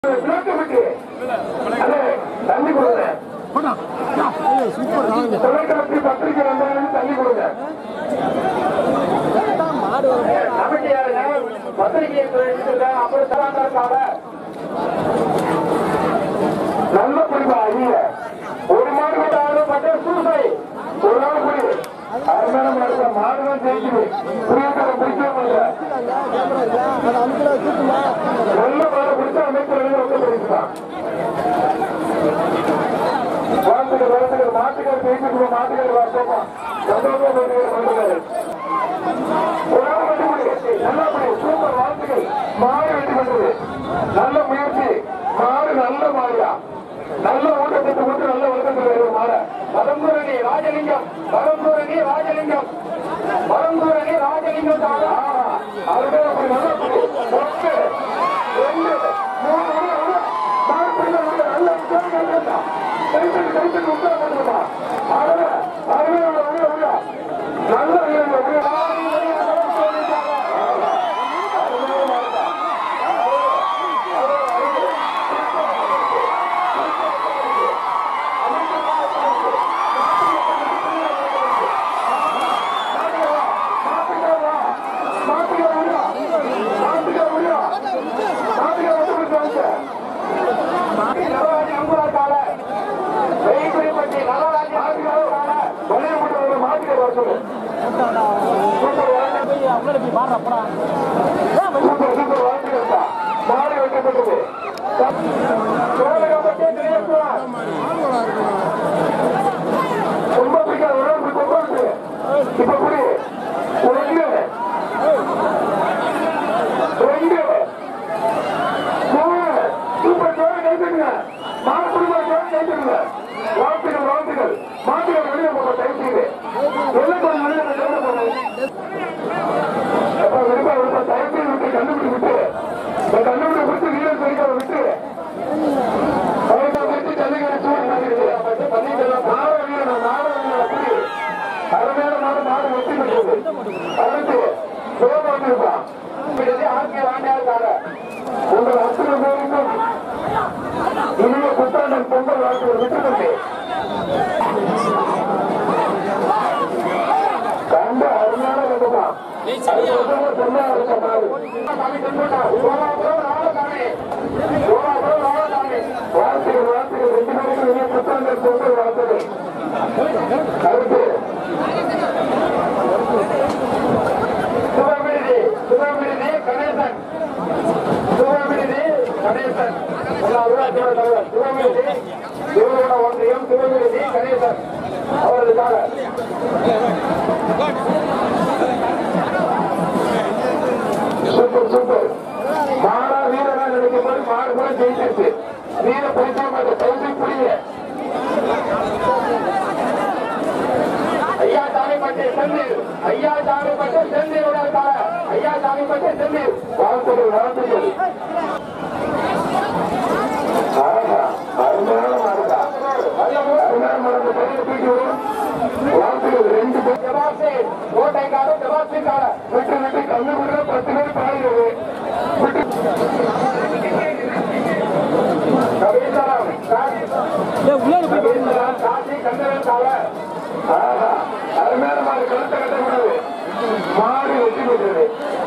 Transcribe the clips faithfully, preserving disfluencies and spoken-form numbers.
தண்ணி கொடுங்க. தொலைக்காட்சி பத்திரிகை வந்தாலும் தண்ணி கொடுங்க. பத்திரிகை நல்ல குறிப்பா ஐய ஒரு மாடு கூட ஆடு பட்ட சூசை ஒரு நாள் புரி அருமையான மாடு மாடுதான் ஜெயிக்குது. புரியக்கார பிடிக்க நல்ல மாடு பிடிச்சா அமைச்சர் ரொம்ப பிடிச்சான். வாழ்த்துக்கள் வாழ்த்துக்கள் மாட்டுக்கார் ஜெயிச்சு மாட்டுக்கார் வார்த்தோமா சந்தோஷம் வந்துக்காரு ஒரு நாள் வெட்டி முடி நல்லா புரியும். சூப்பர் வாழ்த்துக்கள். மாடு வெட்டி பண்றது நல்ல முயற்சி. மாடு நல்ல மாடியா நல்ல ஊட்டத்தை கொண்டு நல்ல உலகத்தில் மாற வரம்பூரணி ராஜலிங்கம் வரம்பூரணி ராஜலிங்கம் வரம்பூரணி ராஜலிங்கம் அதுவே அப்படி நல்லா ஒன்று ரெண்டு மூணு நல்ல கைத்தட்டு கைத்தட்டு உட்கார அதுவே அதுவே நல்ல மாடு வைக்கப்பட்டது. ரொம்ப பிடிக்காது இப்ப புரி ரெண்டு ரெண்டு மூணு சூப்பர் ஜோடி கைத்துங்க. மாடு குடும்ப ஜோடி கைத்துங்க. வாழ்த்துக்கள் வாழ்த்துக்கள். மாட்டுகள் வெளியே போக டைம் எல்லாம் கொஞ்சம் வெளியே விருப்ப விருப்ப டைம் விட்டு கண்டுபிடி விட்டு கண்டுபிடி விட்டு வீரர் சொல்லிக்க விட்டு விட்டு ஜல்லிக்கட்டு சூடு பண்ணிக்கலாம். மாட வீரன் மாட வீரன் அருமையான மாடு மாடு வெற்றி பெற்றது. அடுத்து சிவபாண்டி இருப்பான் ஆட்சியர் ஆண்டியாருக்காக உங்கள் அத்தனை பேருக்கும் இனிய புத்தாண்டன் பொங்கல் வாழ்த்துகள் விட்டு கொண்டு கண்ட அருமையான கண்டுதான் வாழ்த்துகள் வாழ்த்துகள் ரெண்டு பேருக்கும் இனிய புத்தாண்டன் பொங்கல் வாழ்த்துகள். அடுத்து சுபமிருதி சுபமிருதி கணேசன் சுபமிருதி கணேசன் ஊராட்சியோட தலைவர் சுபமிருதி திருவண்ண ஒன்றியம் சுபமிருதி கணேசன் அவர்களுக்காக சூப்பர் சூப்பர். மாடா வீரனா நினைக்கும் போது மாடு கூட ஜெயிச்சிருச்சு. வீர பிடிச்ச மாட்டேன் சவுதி புரிய ஐயா சாமிப்பட்டு செந்தீர் ஐயா சாமிப்பட்டு செந்தீர் ஐயா சாமிப்பட்டு செந்தீர் வாழ்த்துகள் வாழ்த்துகள். அருமையான மாடுதா அருமையான மாடு பெரிய தூக்கி வாழ்த்துகள். ரெண்டு பேர் ஜவாசி கோட்டைக்கார ஜவாசிக்கார விட்டு விட்டு கண்ணு விடுற பத்து பேர் பாடுகிறது விட்டு கபீசராம் காசி கந்தரன் கால அருமையான மாடு கழுத்த கட்ட விடுது. மாடு வெற்றி பெற்றது.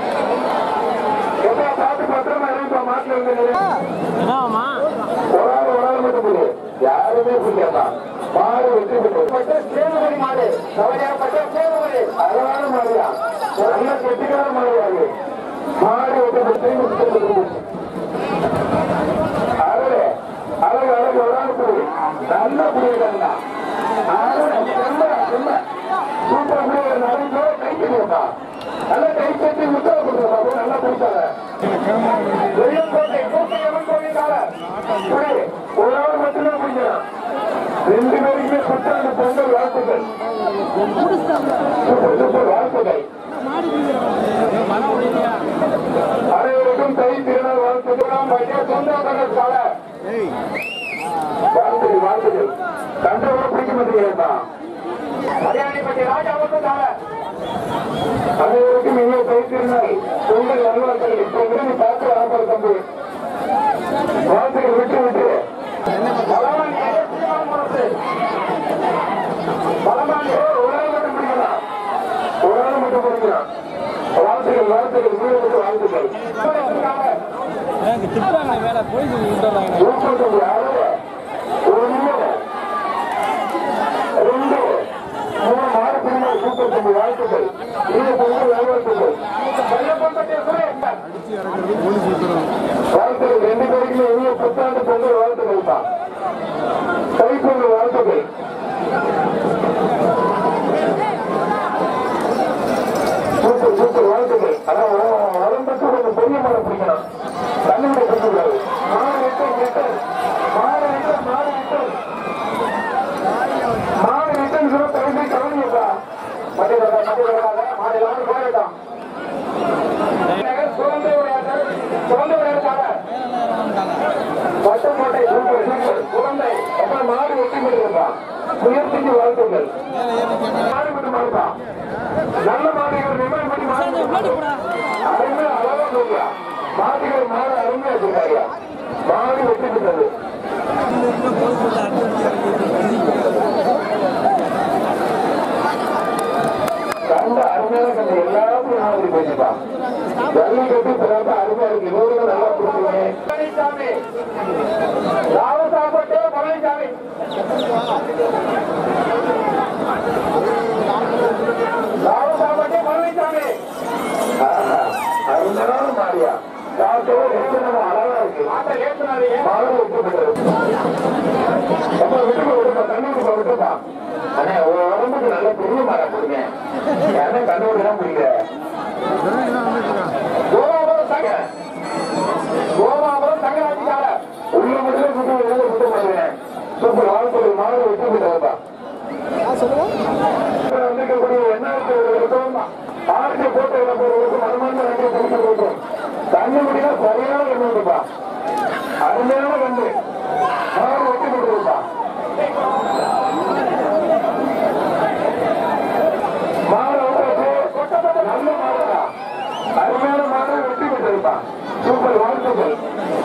எப்ப பார்த்து பத்திரமா இருப்பா மாட்டுல இருந்து ஒரு ஆள் ஒரு ஆள் மட்டும் புரியுது யாருமே புரியாதா. மாடு வெற்றி பெற்றது. சேவரி மாடு கவலையாப்பட்ட சேவரி அழகான மாடுயா நல்ல கெட்டிக்கார மாடுயாது. மாடு வெற்றி பெற்று அழகு அழகு அழகு ஒரு ஆள் புரியுது நல்ல புரியுதா சூப்பர் நிறைய கை கட்டிருக்கா நல்லா கை கட்டி உத்தரவு கொடுத்தா நல்லா பிடிச்சாங்க. ஒரு ஆள் மட்டும்தான் பிடிக்கலாம். ரெண்டு பேருக்குமே புத்தாண்டு பொங்கல் வாழ்த்துக்கள். சூப்பர் சூப்பர் வாழ்த்துக்கள். அனைவருக்கும் தை திருநாள் வாழ்த்துக்கள். சொந்தக்கால வாழ்த்துக்கள் வாழ்த்துக்கள். கண்டவரை பிடிக்க மாட்டேங்கிறா ஹரியாணிப்பட்டி ராஜாவுக்கும் கால அனைவருக்கும் இங்கே தை திருநாள் பொங்கல் நல்வாழ்த்துக்கள். இப்போ பார்த்து வரப்போற தம்பி வாழ்த்துக்கள் விட்டு விட்டு பலமானி ஒரு நாள் மட்டும் பிடிக்கலாம் ஒரு நாள் மட்டும் பிடிக்கலாம் வாழ்த்துக்கள் வாழ்த்துக்கள் வீடு விட்டு வாழ்த்துக்கள் ஒரு நிமிடம் ரெண்டு மூணு மாடு பிரிமாறு சூப்பர் தம்பி வாழ்த்துக்கள் இது பொங்கல் வாழ்த்துக்கள் வாழ்த்துக்கள் ரெண்டு பேருக்குமே இனிய புத்தாண்டு பொங்கல் வாழ்த்துக்கள் தான் தைப்பொங்கல் வாழ்த்துக்கள் சூப்பர் சூப்பர் வாழ்த்துக்கள் அதான் வரம்புக்கு கொஞ்சம் பெரிய மரம் பிடிக்கணும் தண்ணியோட பிடிக்கூடாது மாடு லிட்டர் லிட்டர் மாடு லிட்டர் மாடு லிட்டர் மாடு லிட்டர் சொல்ல தகுதி கவனிப்பா மத்திய மத்திய மாடு எல்லாரும் போயிட்டான் சுதந்திர விளையாட்டு சுதந்திர விளையாட்டாக பட்டுக்கோட்டை சூப்பர் சூப்பர் குழந்தை அப்புறம் மாடு வெற்றி பெற்றிருந்தான் முயற்சிக்கு வாழ்த்துங்கள் மாடு மட்டும் மாறுதான் நல்ல மாடுகள் நிர்மாணம் பண்ணி மாடு அருமையா அழகா சொல்லுங்க மாடுகள் மாடு அருமையா சொல்றாங்க மாடு வெற்றி பெற்றது கண்ட அருமையான கண்ட எல்லாருக்கும் மாதிரி போச்சுப்பா ஜல்லிக்கட்டு பிறகு அருமையா இருக்கு நூறு நல்லா கொடுத்துருங்க பழனிசாமி ராவசாப்பட்டே பழனிசாமி ராவசாப்பட்டே பழனிசாமி அருமையான மாறியா காட்டோட அழகா இருக்கு மாடு விட்டுப்பட்டது அப்ப விட்டு விடுப்பா தண்ணி விடுப்பா விட்டுப்பா அண்ணே ஒரு உடம்புக்கு நல்ல பெரிய மரம் கொடுங்க ஏன்னா கண்டுபிடிதான் பிடிக்கிற கோமாபுரம் தங்க கோமாபுரம் தங்க ஆட்சிக்கார உள்ள மட்டும் சுட்டு வெளியே சுத்த மாட்டேன் சூப்பர் வாழ்க்கை மாடு விட்டு விட்டதுப்பா வந்திருக்கக்கூடிய என்ன ஆர்ச்சி போட்டு போறவங்களுக்கு மனமான நன்றி கொடுத்து கொடுக்கும் தண்ணி முடியா சரியான கண்டு விட்டுப்பா அருமையான கண்டு மாடு வெட்டி கொடுத்துருப்பா நல்ல மாடுடா அருமையான மாடு வெற்றி பெற்றிருப்பா சூப்பர் வாழ்த்துக்கள்